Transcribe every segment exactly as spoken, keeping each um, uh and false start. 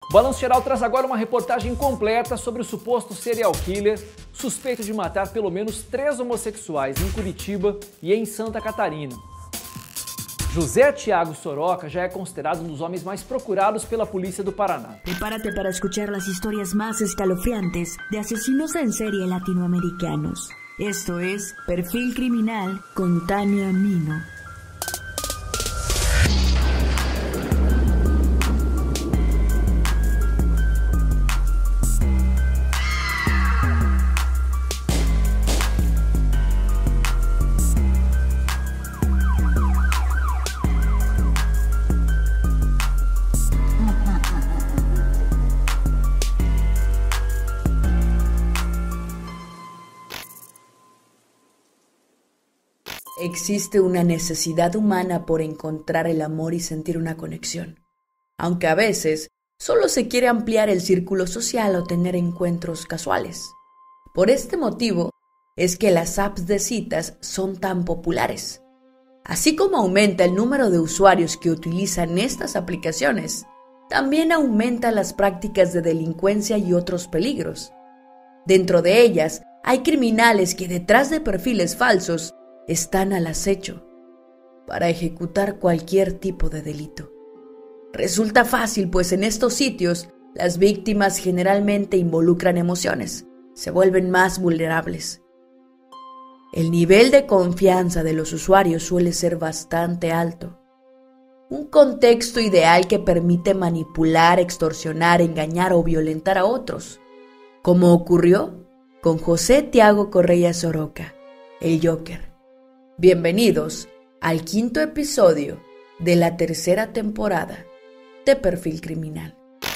O Balanço Geral traz agora uma reportagem completa sobre o suposto serial killer suspeito de matar pelo menos três homossexuais em Curitiba e em Santa Catarina. José Tiago Soroca já é considerado um dos homens mais procurados pela polícia do Paraná. Prepárate para escuchar las historias más escalofriantes de asesinos en serie latinoamericanos. Esto es Perfil Criminal con Tania Mino. Existe una necesidad humana por encontrar el amor y sentir una conexión, aunque a veces solo se quiere ampliar el círculo social o tener encuentros casuales. Por este motivo es que las apps de citas son tan populares. Así como aumenta el número de usuarios que utilizan estas aplicaciones, también aumentan las prácticas de delincuencia y otros peligros. Dentro de ellas hay criminales que detrás de perfiles falsos están al acecho para ejecutar cualquier tipo de delito. Resulta fácil, pues en estos sitios las víctimas generalmente involucran emociones, se vuelven más vulnerables. El nivel de confianza de los usuarios suele ser bastante alto. Un contexto ideal que permite manipular, extorsionar, engañar o violentar a otros, como ocurrió con José Tiago Correia Soroca, el Joker. Bienvenidos al quinto episodio de la tercera temporada de Perfil Criminal.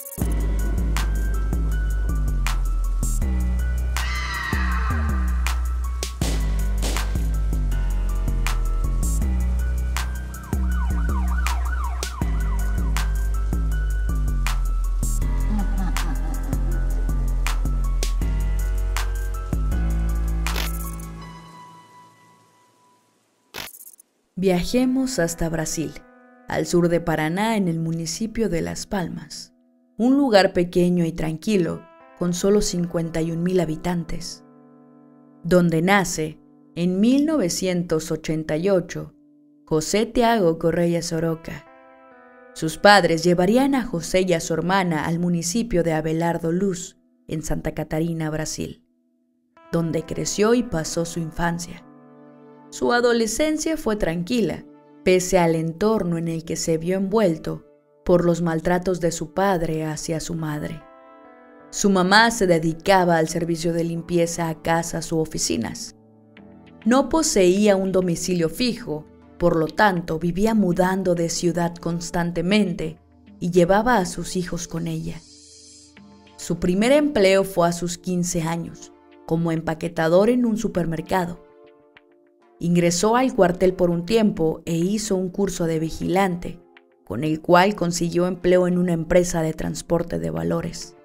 Viajemos hasta Brasil, al sur de Paraná, en el municipio de Las Palmas, un lugar pequeño y tranquilo con solo cincuenta y un mil habitantes, donde nace, en mil novecientos ochenta y ocho, José Tiago Correia Soroca. Sus padres llevarían a José y a su hermana al municipio de Abelardo Luz, en Santa Catarina, Brasil, donde creció y pasó su infancia. Su adolescencia fue tranquila, pese al entorno en el que se vio envuelto por los maltratos de su padre hacia su madre. Su mamá se dedicaba al servicio de limpieza a casas u oficinas. No poseía un domicilio fijo, por lo tanto vivía mudando de ciudad constantemente y llevaba a sus hijos con ella. Su primer empleo fue a sus quince años, como empaquetador en un supermercado. Ingresó al cuartel por un tiempo e hizo un curso de vigilante, con el cual consiguió empleo en una empresa de transporte de valores.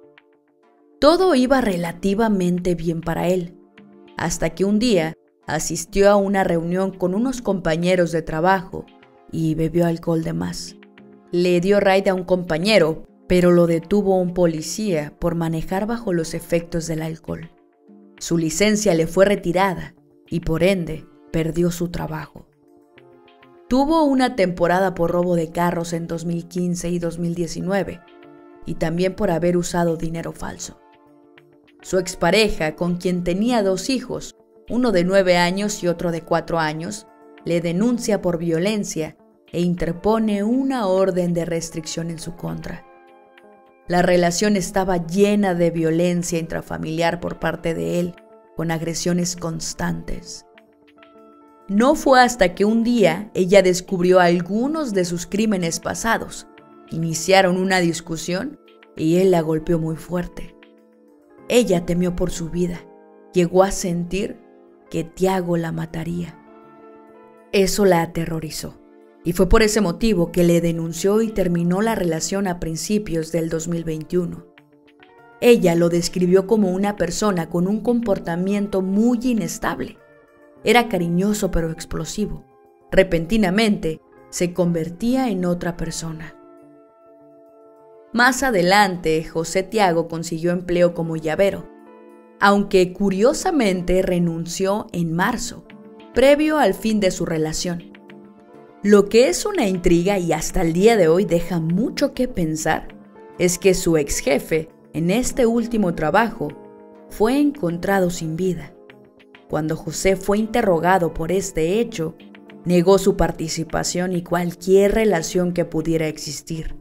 Todo iba relativamente bien para él, hasta que un día asistió a una reunión con unos compañeros de trabajo y bebió alcohol de más. Le dio raid a un compañero, pero lo detuvo un policía por manejar bajo los efectos del alcohol. Su licencia le fue retirada y por ende perdió su trabajo. Tuvo una temporada por robo de carros en dos mil quince y dos mil diecinueve y también por haber usado dinero falso. Su expareja, con quien tenía dos hijos, uno de nueve años y otro de cuatro años, le denuncia por violencia e interpone una orden de restricción en su contra. La relación estaba llena de violencia intrafamiliar por parte de él, con agresiones constantes. No fue hasta que un día ella descubrió algunos de sus crímenes pasados. Iniciaron una discusión y él la golpeó muy fuerte. Ella temió por su vida. Llegó a sentir que Tiago la mataría. Eso la aterrorizó y fue por ese motivo que le denunció y terminó la relación a principios del dos mil veintiuno. Ella lo describió como una persona con un comportamiento muy inestable. Era cariñoso pero explosivo. Repentinamente se convertía en otra persona. Más adelante, José Tiago consiguió empleo como llavero, aunque curiosamente renunció en marzo, previo al fin de su relación. Lo que es una intriga y hasta el día de hoy deja mucho que pensar es que su ex jefe, en este último trabajo, fue encontrado sin vida. Cuando José fue interrogado por este hecho, negó su participación y cualquier relación que pudiera existir.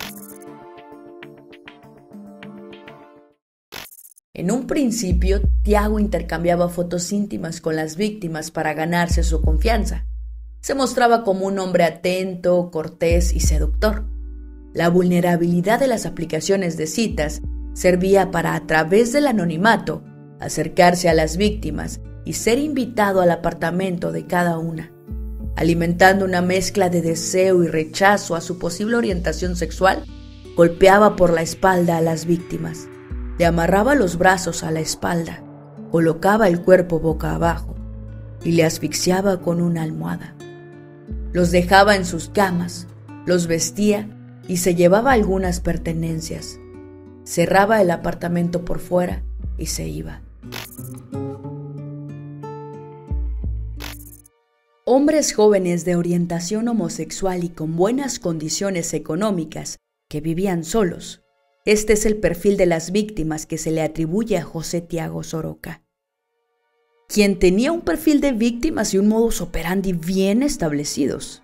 En un principio, Tiago intercambiaba fotos íntimas con las víctimas para ganarse su confianza. Se mostraba como un hombre atento, cortés y seductor. La vulnerabilidad de las aplicaciones de citas servía para, a través del anonimato, acercarse a las víctimas y ser invitado al apartamento de cada una, alimentando una mezcla de deseo y rechazo a su posible orientación sexual. Golpeaba por la espalda a las víctimas, le amarraba los brazos a la espalda, colocaba el cuerpo boca abajo y le asfixiaba con una almohada. Los dejaba en sus camas, los vestía y se llevaba algunas pertenencias. Cerraba el apartamento por fuera y se iba. Hombres jóvenes de orientación homosexual y con buenas condiciones económicas que vivían solos. Este es el perfil de las víctimas que se le atribuye a José Tiago Soroka, quien tenía un perfil de víctimas y un modus operandi bien establecidos.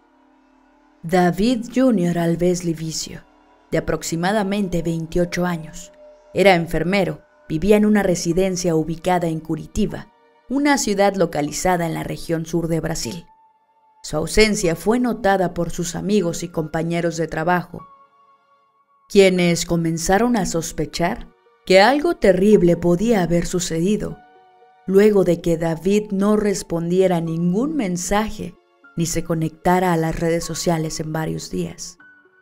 David junior Alves Livicio, de aproximadamente veintiocho años, era enfermero, vivía en una residencia ubicada en Curitiba, una ciudad localizada en la región sur de Brasil. Su ausencia fue notada por sus amigos y compañeros de trabajo, quienes comenzaron a sospechar que algo terrible podía haber sucedido, luego de que David no respondiera ningún mensaje ni se conectara a las redes sociales en varios días.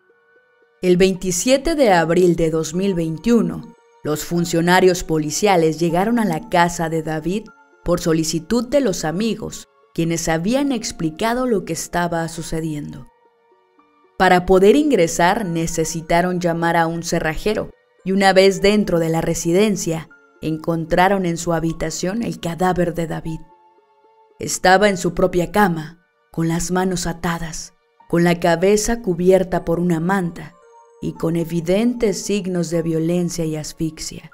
El veintisiete de abril de dos mil veintiuno, los funcionarios policiales llegaron a la casa de David por solicitud de los amigos, quienes habían explicado lo que estaba sucediendo. Para poder ingresar necesitaron llamar a un cerrajero y una vez dentro de la residencia, encontraron en su habitación el cadáver de David. Estaba en su propia cama, con las manos atadas, con la cabeza cubierta por una manta y con evidentes signos de violencia y asfixia.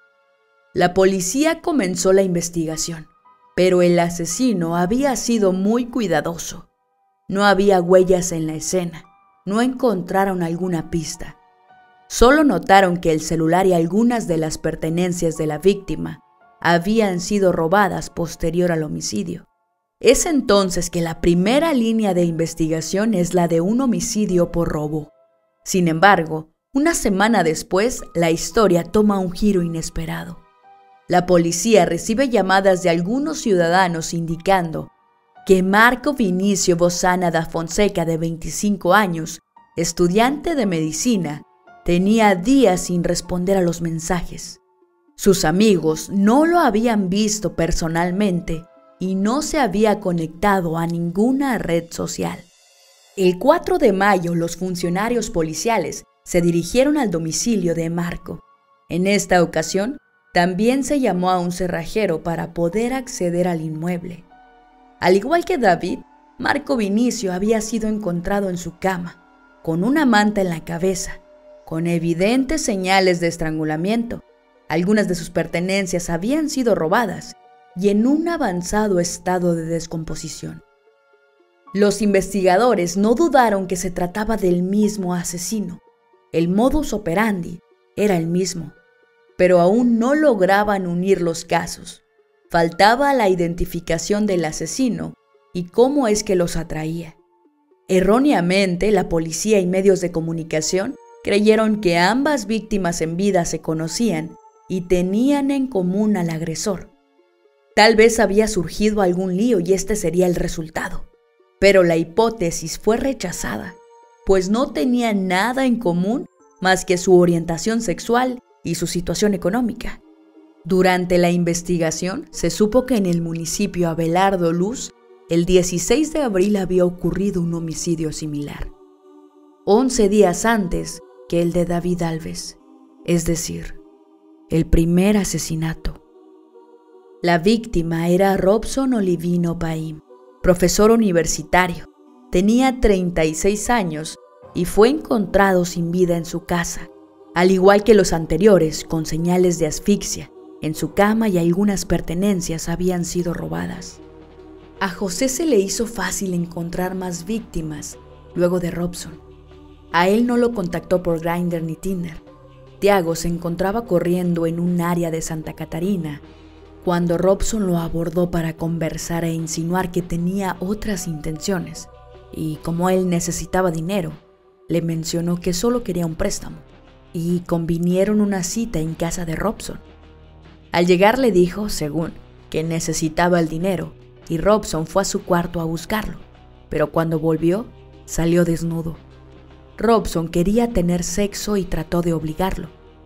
La policía comenzó la investigación, pero el asesino había sido muy cuidadoso. No había huellas en la escena, no encontraron alguna pista. Solo notaron que el celular y algunas de las pertenencias de la víctima habían sido robadas posterior al homicidio. Es entonces que la primera línea de investigación es la de un homicidio por robo. Sin embargo, una semana después, la historia toma un giro inesperado. La policía recibe llamadas de algunos ciudadanos indicando que Marco Vinicio Bozana da Fonseca, de veinticinco años, estudiante de medicina, tenía días sin responder a los mensajes. Sus amigos no lo habían visto personalmente y no se había conectado a ninguna red social. El cuatro de mayo, los funcionarios policiales se dirigieron al domicilio de Marco. En esta ocasión, también se llamó a un cerrajero para poder acceder al inmueble. Al igual que David, Marco Vinicio había sido encontrado en su cama, con una manta en la cabeza, con evidentes señales de estrangulamiento. Algunas de sus pertenencias habían sido robadas y en un avanzado estado de descomposición. Los investigadores no dudaron que se trataba del mismo asesino. El modus operandi era el mismo, pero aún no lograban unir los casos. Faltaba la identificación del asesino y cómo es que los atraía. Erróneamente, la policía y medios de comunicación creyeron que ambas víctimas en vida se conocían y tenían en común al agresor. Tal vez había surgido algún lío y este sería el resultado. Pero la hipótesis fue rechazada, pues no tenían nada en común más que su orientación sexual y su situación económica. Durante la investigación, se supo que en el municipio Abelardo Luz, el dieciséis de abril había ocurrido un homicidio similar. Once días antes, que el de David Alves, es decir, el primer asesinato. La víctima era Robson Olivino Paim, profesor universitario. Tenía treinta y seis años y fue encontrado sin vida en su casa, al igual que los anteriores, con señales de asfixia. En su cama y algunas pertenencias habían sido robadas. A José se le hizo fácil encontrar más víctimas luego de Robson. A él no lo contactó por Grindr ni Tinder. Tiago se encontraba corriendo en un área de Santa Catarina cuando Robson lo abordó para conversar e insinuar que tenía otras intenciones, y como él necesitaba dinero, le mencionó que solo quería un préstamo, y convinieron una cita en casa de Robson. Al llegar le dijo, según, que necesitaba el dinero, y Robson fue a su cuarto a buscarlo, pero cuando volvió, salió desnudo. Robson quería tener sexo y trató de obligarlo,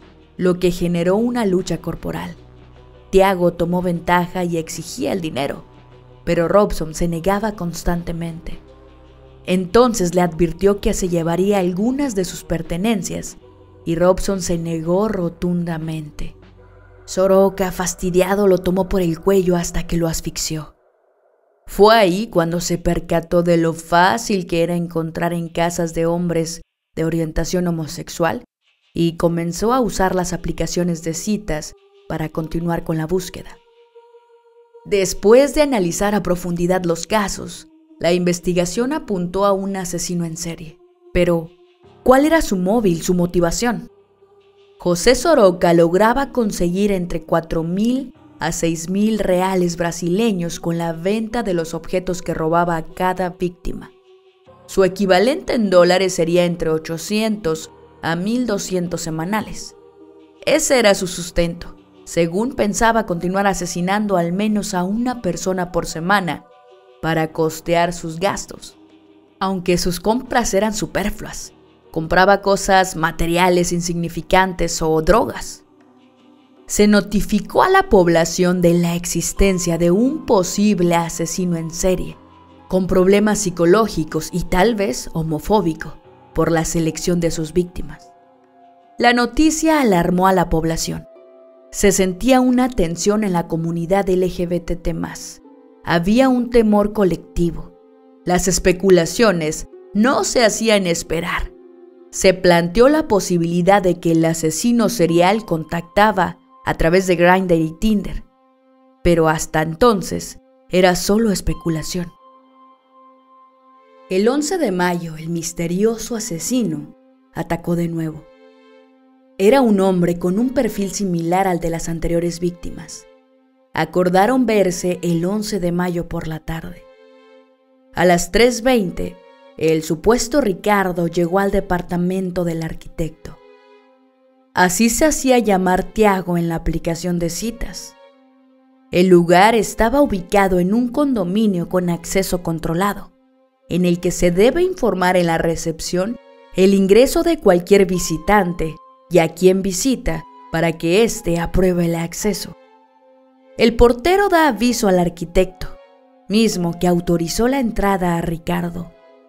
lo que generó una lucha corporal. Tiago tomó ventaja y exigía el dinero, pero Robson se negaba constantemente. Entonces le advirtió que se llevaría algunas de sus pertenencias, y Robson se negó rotundamente. Soroka, fastidiado, lo tomó por el cuello hasta que lo asfixió. Fue ahí cuando se percató de lo fácil que era encontrar en casas de hombres de orientación homosexual y comenzó a usar las aplicaciones de citas para continuar con la búsqueda. Después de analizar a profundidad los casos, la investigación apuntó a un asesino en serie. Pero, ¿cuál era su móvil, su motivación? José Soroka lograba conseguir entre cuatro mil a seis mil reales brasileños con la venta de los objetos que robaba a cada víctima. Su equivalente en dólares sería entre ochocientos a mil doscientos semanales. Ese era su sustento. Según pensaba continuar asesinando al menos a una persona por semana para costear sus gastos, aunque sus compras eran superfluas. Compraba cosas materiales insignificantes o drogas. Se notificó a la población de la existencia de un posible asesino en serie, con problemas psicológicos y tal vez homofóbico por la selección de sus víctimas. La noticia alarmó a la población. Se sentía una tensión en la comunidad L G B T T más. Había un temor colectivo. Las especulaciones no se hacían esperar. Se planteó la posibilidad de que el asesino serial contactaba a través de Grindr y Tinder, pero hasta entonces era solo especulación. El once de mayo, el misterioso asesino atacó de nuevo. Era un hombre con un perfil similar al de las anteriores víctimas. Acordaron verse el once de mayo por la tarde. A las tres veinte, el supuesto Ricardo llegó al departamento del arquitecto. Así se hacía llamar Tiago en la aplicación de citas. El lugar estaba ubicado en un condominio con acceso controlado, en el que se debe informar en la recepción el ingreso de cualquier visitante y a quien visita para que éste apruebe el acceso. El portero da aviso al arquitecto, mismo que autorizó la entrada a Ricardo.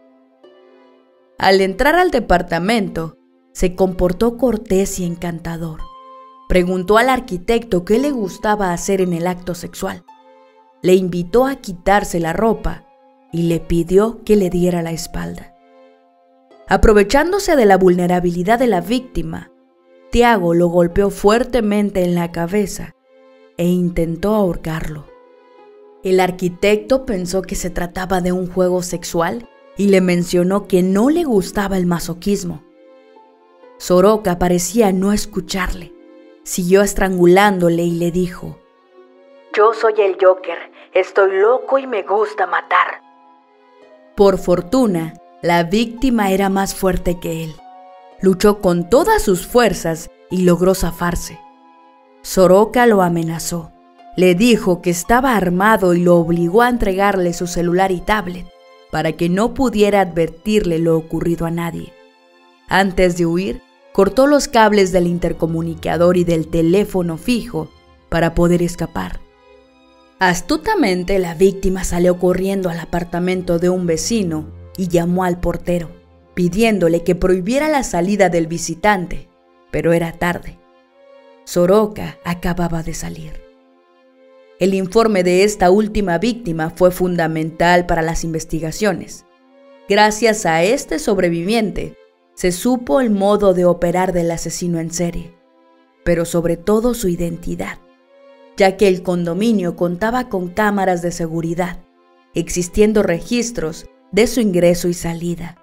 Al entrar al departamento, se comportó cortés y encantador. Preguntó al arquitecto qué le gustaba hacer en el acto sexual. Le invitó a quitarse la ropa y le pidió que le diera la espalda. Aprovechándose de la vulnerabilidad de la víctima, Tiago lo golpeó fuertemente en la cabeza e intentó ahorcarlo. El arquitecto pensó que se trataba de un juego sexual y le mencionó que no le gustaba el masoquismo. Soroka parecía no escucharle. Siguió estrangulándole y le dijo: «Yo soy el Joker, estoy loco y me gusta matar». Por fortuna, la víctima era más fuerte que él. Luchó con todas sus fuerzas y logró zafarse. Soroka lo amenazó. Le dijo que estaba armado y lo obligó a entregarle su celular y tablet para que no pudiera advertirle lo ocurrido a nadie. Antes de huir, cortó los cables del intercomunicador y del teléfono fijo para poder escapar. Astutamente, la víctima salió corriendo al apartamento de un vecino y llamó al portero. pidiéndole que prohibiera la salida del visitante, pero era tarde. Soroka acababa de salir. El informe de esta última víctima fue fundamental para las investigaciones. Gracias a este sobreviviente, se supo el modo de operar del asesino en serie, pero sobre todo su identidad, ya que el condominio contaba con cámaras de seguridad, existiendo registros de su ingreso y salida.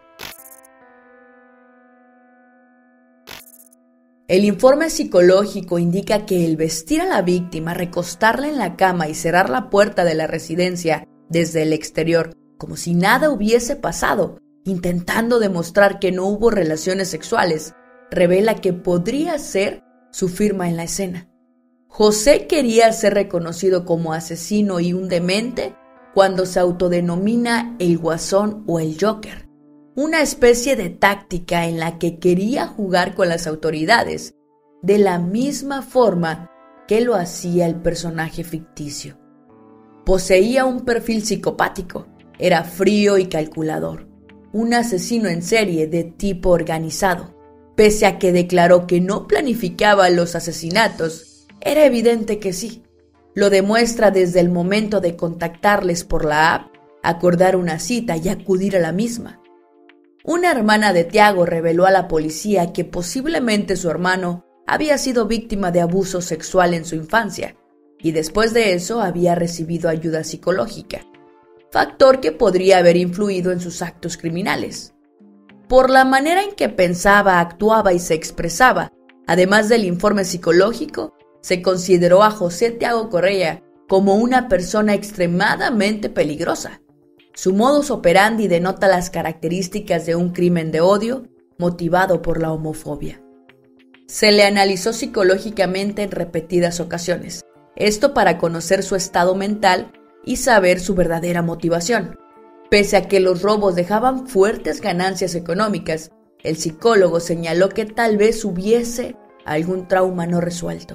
El informe psicológico indica que el vestir a la víctima, recostarla en la cama y cerrar la puerta de la residencia desde el exterior, como si nada hubiese pasado, intentando demostrar que no hubo relaciones sexuales, revela que podría ser su firma en la escena. José quería ser reconocido como asesino y un demente cuando se autodenomina el Guasón o el Joker, una especie de táctica en la que quería jugar con las autoridades, de la misma forma que lo hacía el personaje ficticio. Poseía un perfil psicopático, era frío y calculador, un asesino en serie de tipo organizado. Pese a que declaró que no planificaba los asesinatos, era evidente que sí. Lo demuestra desde el momento de contactarles por la app, acordar una cita y acudir a la misma. Una hermana de Tiago reveló a la policía que posiblemente su hermano había sido víctima de abuso sexual en su infancia y después de eso había recibido ayuda psicológica, factor que podría haber influido en sus actos criminales. Por la manera en que pensaba, actuaba y se expresaba, además del informe psicológico, se consideró a José Tiago Correia como una persona extremadamente peligrosa. Su modus operandi denota las características de un crimen de odio motivado por la homofobia. Se le analizó psicológicamente en repetidas ocasiones, esto para conocer su estado mental y saber su verdadera motivación. Pese a que los robos dejaban fuertes ganancias económicas, el psicólogo señaló que tal vez hubiese algún trauma no resuelto.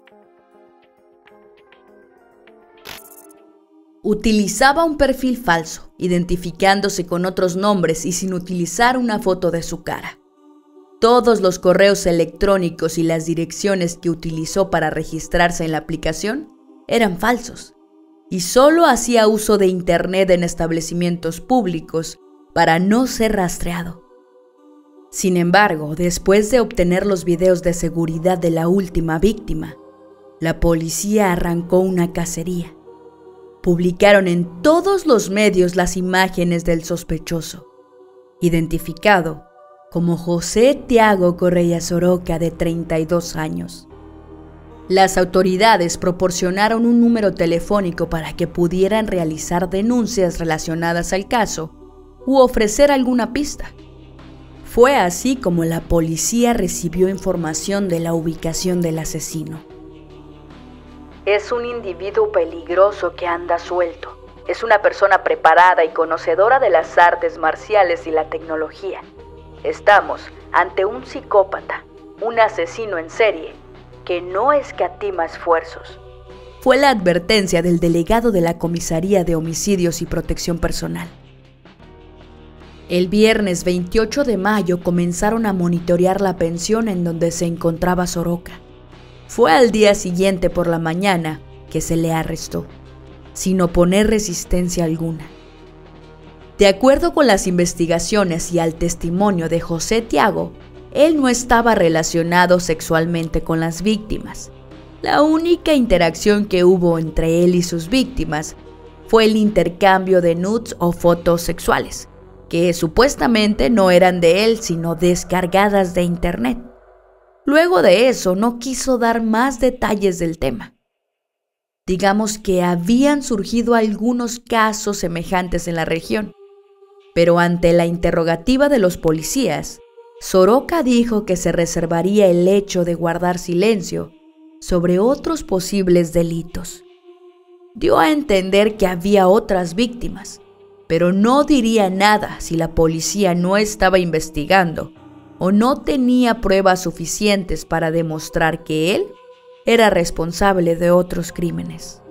Utilizaba un perfil falso, identificándose con otros nombres y sin utilizar una foto de su cara. Todos los correos electrónicos y las direcciones que utilizó para registrarse en la aplicación eran falsos, y solo hacía uso de Internet en establecimientos públicos para no ser rastreado. Sin embargo, después de obtener los videos de seguridad de la última víctima, la policía arrancó una cacería. Publicaron en todos los medios las imágenes del sospechoso, identificado como José Tiago Correia Soroka, de treinta y dos años. Las autoridades proporcionaron un número telefónico para que pudieran realizar denuncias relacionadas al caso u ofrecer alguna pista. Fue así como la policía recibió información de la ubicación del asesino. Es un individuo peligroso que anda suelto. Es una persona preparada y conocedora de las artes marciales y la tecnología. Estamos ante un psicópata, un asesino en serie, que no escatima esfuerzos. Fue la advertencia del delegado de la Comisaría de Homicidios y Protección Personal. El viernes veintiocho de mayo comenzaron a monitorear la pensión en donde se encontraba Soroka. Fue al día siguiente por la mañana que se le arrestó, sin oponer resistencia alguna. De acuerdo con las investigaciones y al testimonio de José Tiago, él no estaba relacionado sexualmente con las víctimas. La única interacción que hubo entre él y sus víctimas fue el intercambio de nudes o fotos sexuales, que supuestamente no eran de él sino descargadas de internet. Luego de eso no quiso dar más detalles del tema. Digamos que habían surgido algunos casos semejantes en la región, pero ante la interrogativa de los policías, Soroka dijo que se reservaría el hecho de guardar silencio sobre otros posibles delitos. Dio a entender que había otras víctimas, pero no diría nada si la policía no estaba investigando o no tenía pruebas suficientes para demostrar que él era responsable de otros crímenes.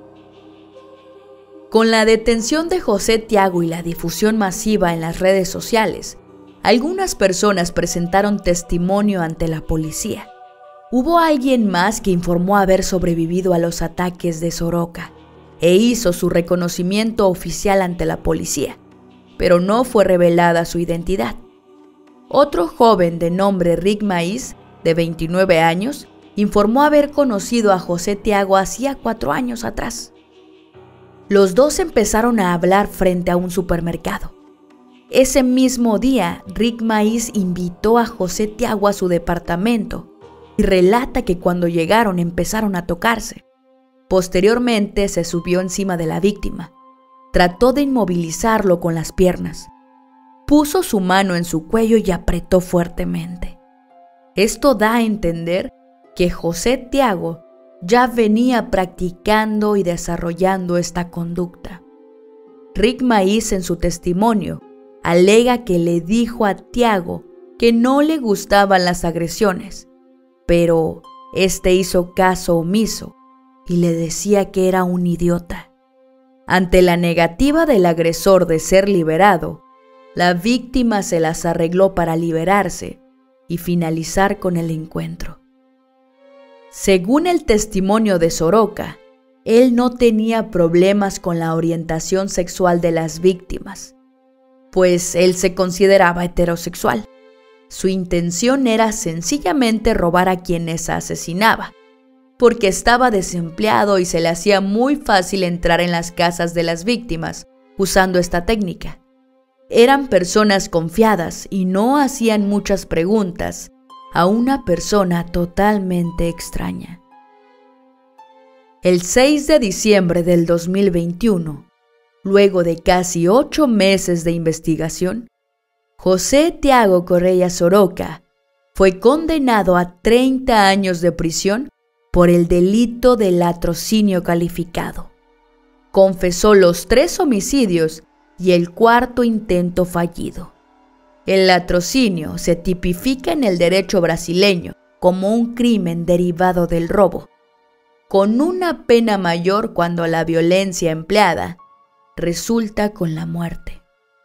Con la detención de José Tiago y la difusión masiva en las redes sociales, Algunas personas presentaron testimonio ante la policía. Hubo alguien más que informó haber sobrevivido a los ataques de Soroka e hizo su reconocimiento oficial ante la policía, pero no fue revelada su identidad. Otro joven de nombre Rick Maíz, de veintinueve años, informó haber conocido a José Tiago hacía cuatro años atrás. Los dos empezaron a hablar frente a un supermercado. Ese mismo día, Rick Maíz invitó a José Tiago a su departamento y relata que cuando llegaron empezaron a tocarse. Posteriormente se subió encima de la víctima. Trató de inmovilizarlo con las piernas. Puso su mano en su cuello y apretó fuertemente. Esto da a entender que José Tiago ya venía practicando y desarrollando esta conducta. Rick Maíz en su testimonio alega que le dijo a Tiago que no le gustaban las agresiones, pero este hizo caso omiso y le decía que era un idiota. Ante la negativa del agresor de ser liberado, la víctima se las arregló para liberarse y finalizar con el encuentro. Según el testimonio de Soroka, él no tenía problemas con la orientación sexual de las víctimas, pues él se consideraba heterosexual. Su intención era sencillamente robar a quienes asesinaba, porque estaba desempleado y se le hacía muy fácil entrar en las casas de las víctimas usando esta técnica. Eran personas confiadas y no hacían muchas preguntas a una persona totalmente extraña. El seis de diciembre del dos mil veintiuno, luego de casi ocho meses de investigación, José Tiago Correia Soroka fue condenado a treinta años de prisión por el delito de latrocinio calificado. Confesó los tres homicidios y el cuarto intento fallido. El latrocinio se tipifica en el derecho brasileño como un crimen derivado del robo, con una pena mayor cuando la violencia empleada resulta con la muerte.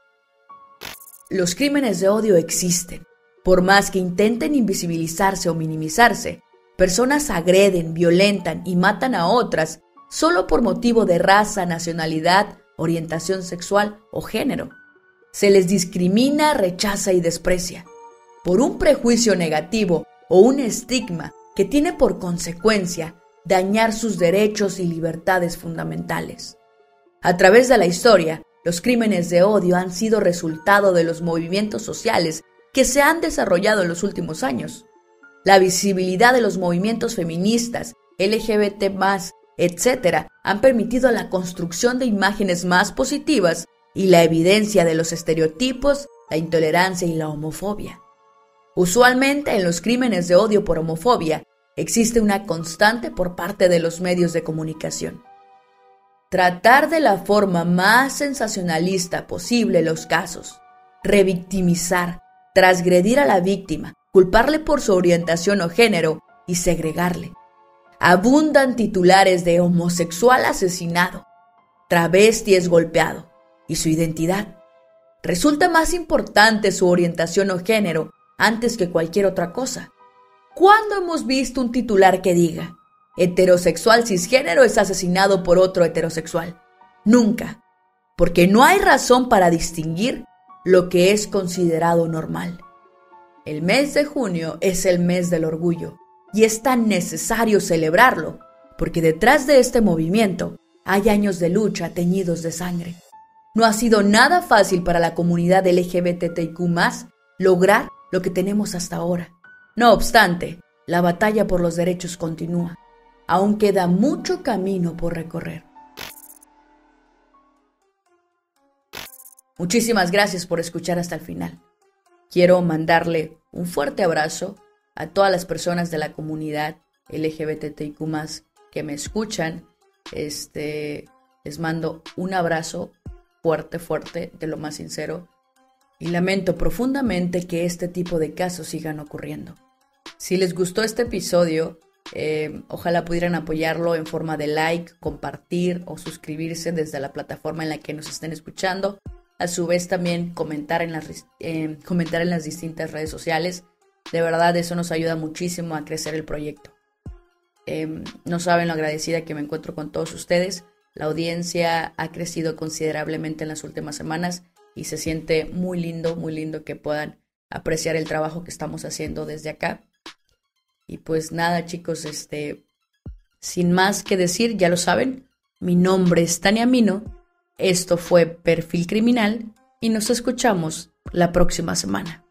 Los crímenes de odio existen. Por más que intenten invisibilizarse o minimizarse, personas agreden, violentan y matan a otras solo por motivo de raza, nacionalidad, orientación sexual o género. Se les discrimina, rechaza y desprecia por un prejuicio negativo o un estigma que tiene por consecuencia dañar sus derechos y libertades fundamentales. A través de la historia, los crímenes de odio han sido resultado de los movimientos sociales que se han desarrollado en los últimos años. La visibilidad de los movimientos feministas, L G B T más, etcétera, han permitido la construcción de imágenes más positivas y la evidencia de los estereotipos, la intolerancia y la homofobia. Usualmente en los crímenes de odio por homofobia existe una constante por parte de los medios de comunicación. Tratar de la forma más sensacionalista posible los casos, revictimizar, transgredir a la víctima, culparle por su orientación o género y segregarle. Abundan titulares de homosexual asesinado, travesti es golpeado y su identidad. Resulta más importante su orientación o género antes que cualquier otra cosa. ¿Cuándo hemos visto un titular que diga heterosexual cisgénero es asesinado por otro heterosexual? Nunca, porque no hay razón para distinguir lo que es considerado normal. El mes de junio es el mes del orgullo y es tan necesario celebrarlo, porque detrás de este movimiento hay años de lucha teñidos de sangre. No ha sido nada fácil para la comunidad L G B T I Q más, lograr lo que tenemos hasta ahora. No obstante, la batalla por los derechos continúa. Aún queda mucho camino por recorrer. Muchísimas gracias por escuchar hasta el final. Quiero mandarle un fuerte abrazo a todas las personas de la comunidad L G B T I Q más, que me escuchan. Este, les mando un abrazo fuerte, fuerte, de lo más sincero. Y lamento profundamente que este tipo de casos sigan ocurriendo. Si les gustó este episodio, eh, ojalá pudieran apoyarlo en forma de like, compartir o suscribirse desde la plataforma en la que nos estén escuchando. A su vez también comentar en las, eh, comentar en las distintas redes sociales. De verdad eso nos ayuda muchísimo a crecer el proyecto. Eh, no saben lo agradecida que me encuentro con todos ustedes. La audiencia ha crecido considerablemente en las últimas semanas y se siente muy lindo, muy lindo que puedan apreciar el trabajo que estamos haciendo desde acá. Y pues nada, chicos, este, sin más que decir, ya lo saben, mi nombre es Tania Mino, esto fue Perfil Criminal y nos escuchamos la próxima semana.